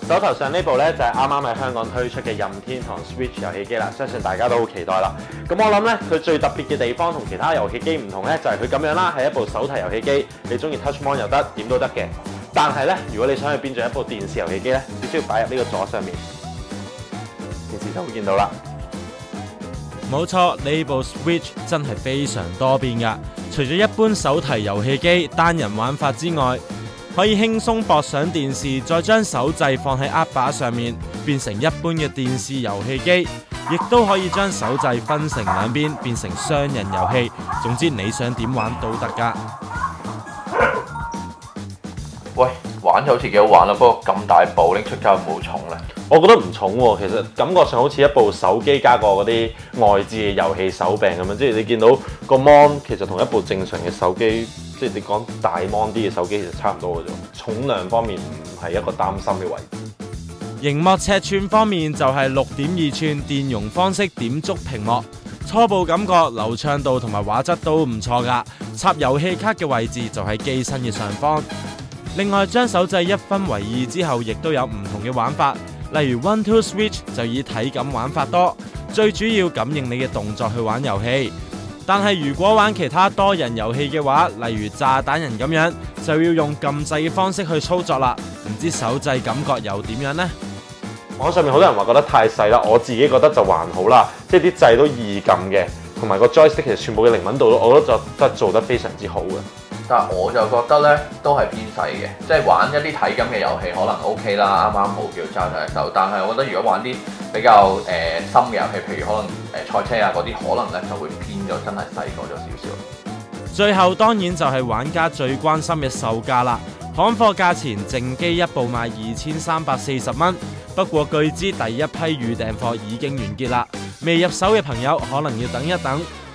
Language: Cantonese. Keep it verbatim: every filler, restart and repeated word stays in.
手頭上呢部咧就係啱啱喺香港推出嘅任天堂 Switch 遊戲機啦，相信大家都好期待啦。咁我諗咧，佢最特別嘅地方同其他遊戲機唔同咧，就係佢咁樣啦，係一部手提遊戲機，你中意 Touch Mon 又得，點都得嘅。但係咧，如果你想去變做一部電視遊戲機咧，只需要擺入呢個座上面，電視就會見到啦。 冇錯，呢部 Switch 真係非常多變㗎。除咗一般手提遊戲機單人玩法之外，可以輕鬆駁上電視，再將手掣放喺握把上面，變成一般嘅電視遊戲機。亦都可以將手掣分成兩邊，變成雙人遊戲。總之你想點玩都得㗎。 喂，玩就好似幾好玩啦，不過咁大部拎出街會唔會重呢？ 我覺得唔重喎，其實感覺上好似一部手機加個嗰啲外置嘅遊戲手柄咁樣，即係你見到個 mon 其實同一部正常嘅手機，即係你講大 mon 啲嘅手機其實差唔多嘅啫。重量方面唔係一個擔心嘅位置。 熒幕尺寸方面就係六點二寸電容方式點觸屏幕，初步感覺流暢度同埋畫質都唔錯㗎。插遊戲卡嘅位置就喺機身嘅上方。另外將手掣一分為二之後，亦都有唔同嘅玩法。例如 One Two Switch 就以體感玩法多，最主要感應你嘅動作去玩遊戲。但係如果玩其他多人遊戲嘅話，例如炸彈人咁樣，就要用撳掣嘅方式去操作啦。唔知手掣感覺又點樣呢？ 網上面好多人話覺得太細啦，我自己覺得就還好啦，即係啲掣都易撳嘅，同埋個 joystick 其實全部嘅靈敏度，我覺得就得做得非常之好嘅。 但係我就覺得咧，都係偏細嘅，即係玩一啲體感嘅遊戲可能 OK 啦，啱啱好叫揸上手。但係我覺得如果玩啲比較誒、呃、深嘅遊戲，譬如可能誒、呃、賽車啊嗰啲，可能咧就會偏咗，真係細個咗少少。 最後當然就係玩家最關心嘅售價啦。行貨價錢淨機一部賣二千三百四十蚊，不過據知第一批預訂貨已經完結啦，未入手嘅朋友可能要等一等。